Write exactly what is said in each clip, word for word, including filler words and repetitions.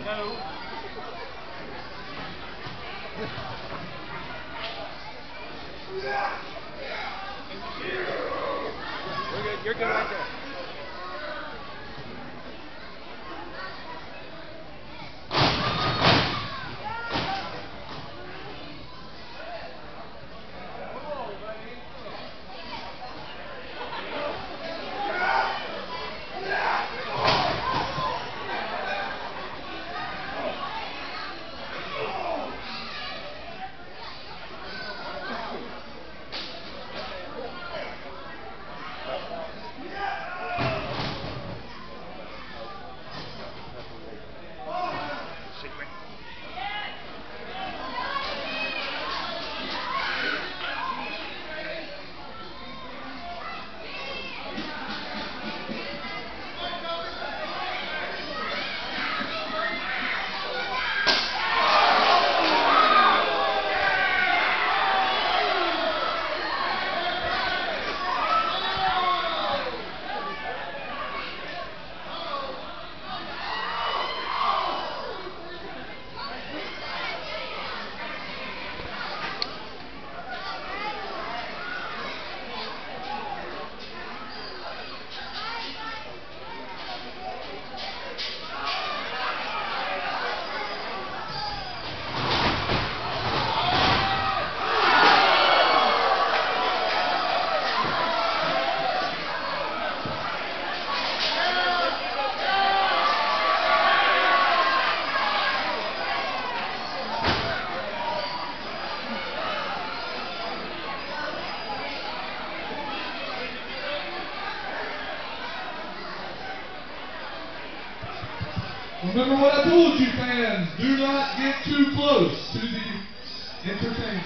You're good. You're good right there. Remember what I told you, fans. Do not get too close to the entertainment.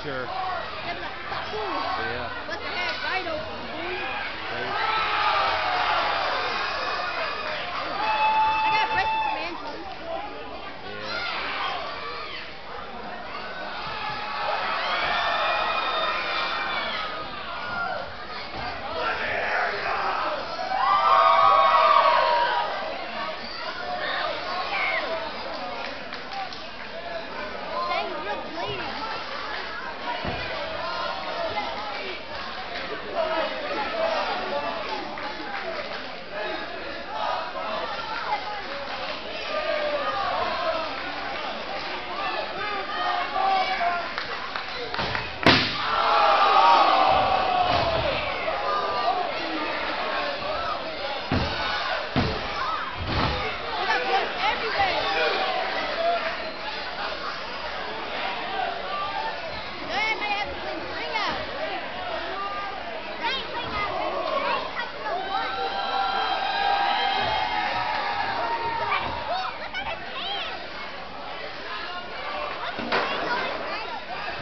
sure. Yeah. Let their head right open. I got a present from Angela. Dang, you're bleeding. We got blood everywhere. They may have to clean the ring out. They ain't clean out. They ain't touching no blood. Look at his foot. Look at his hand. Look at his hand on his head.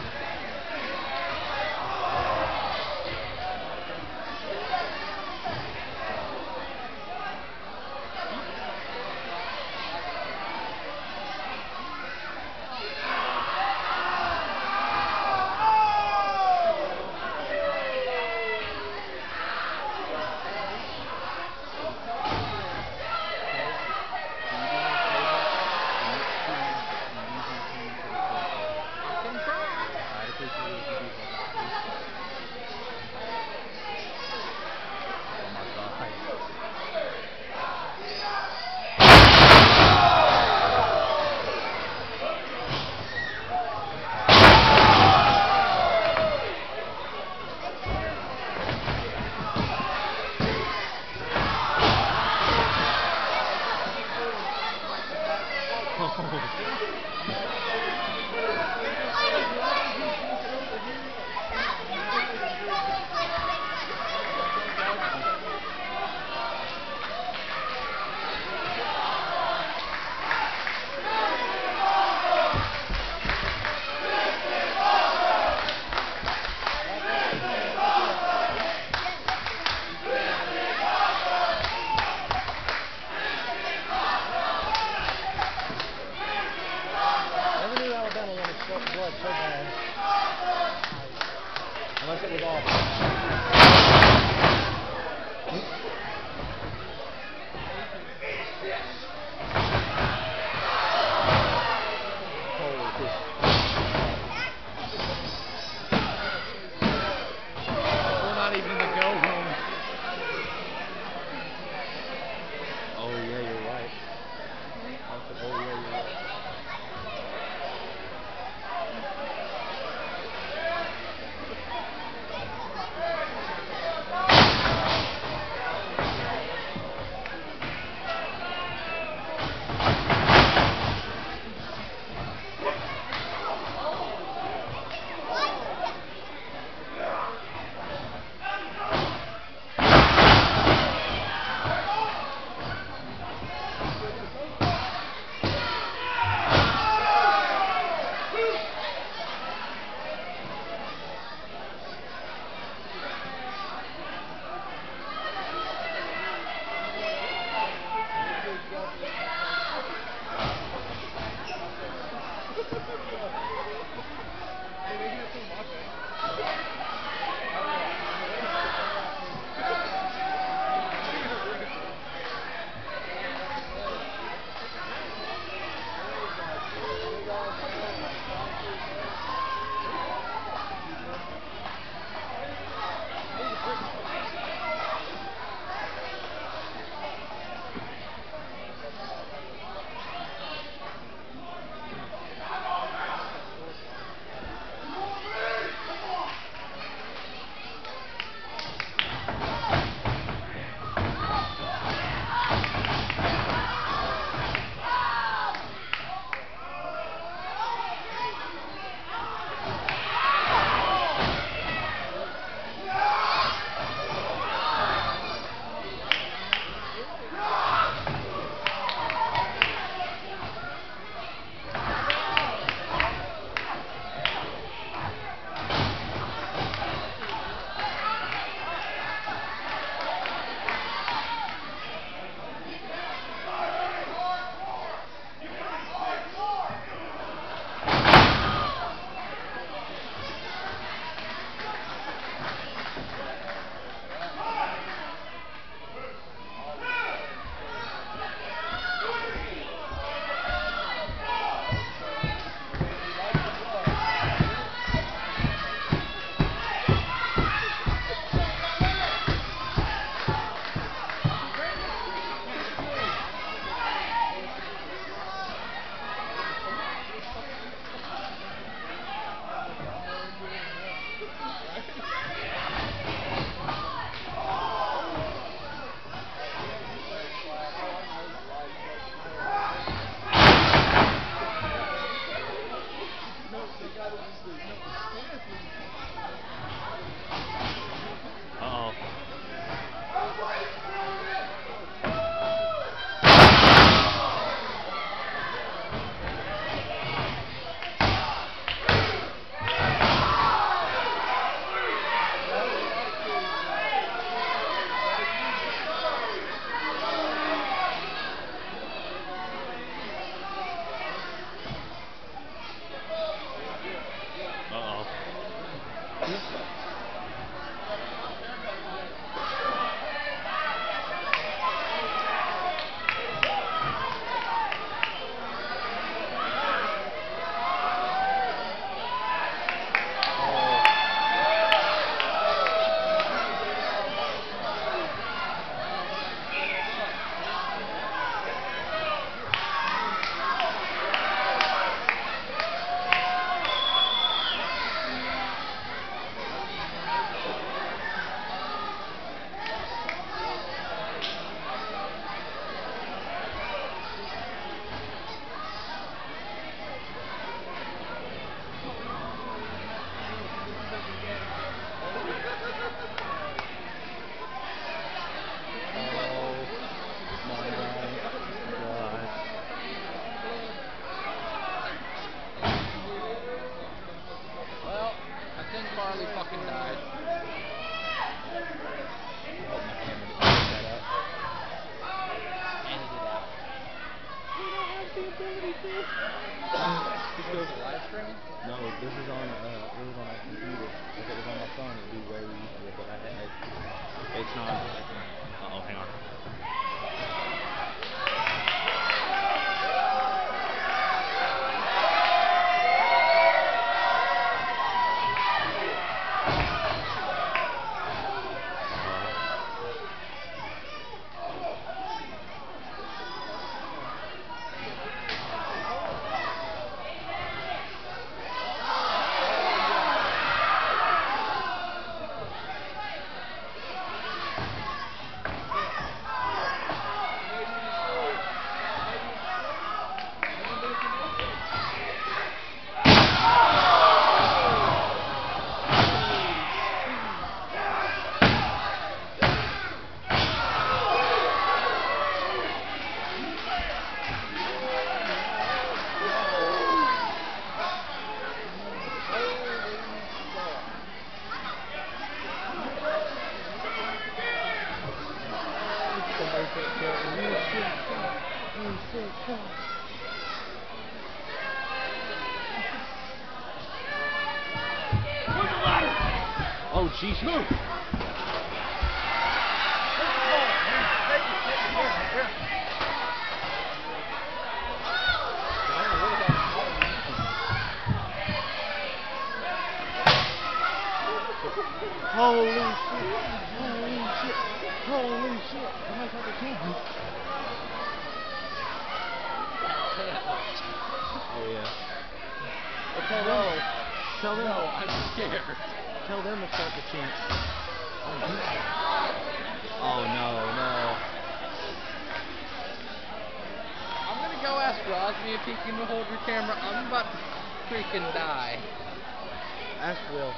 Never knew Alabama wanted so blood so bad. Unless it was Auburn. Holy shit. We're not even in the go home. Oh yeah, you're right. I said, oh yeah, you're right. Because live stream? No, this is on uh, it was on my computer. If it was on my phone, it'd be way easier. But I, I it's not. Uh oh, hang on. Oh, jeez, move! Holy shit! Holy shit! Holy shit! I might have to change you. Oh yeah. Tell them. Tell them. No, I'm scared. Tell them to start the chant. Oh no, no. I'm gonna go ask Rosny if he can hold your camera. I'm about to freaking die. Ask Will.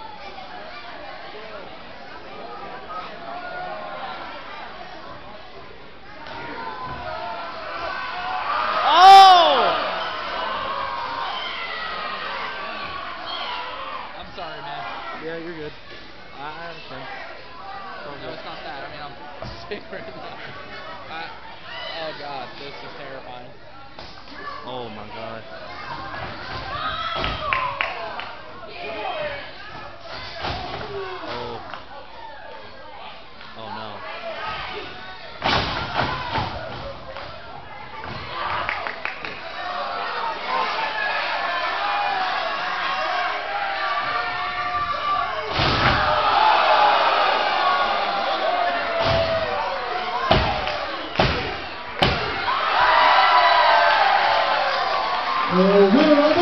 Sorry, man. Yeah, you're good. I, I understand. No, good. It's not that. I mean, I'm sick right now. I, oh, God. This is terrifying. Oh, my God. Oh. Oh, no. The winner of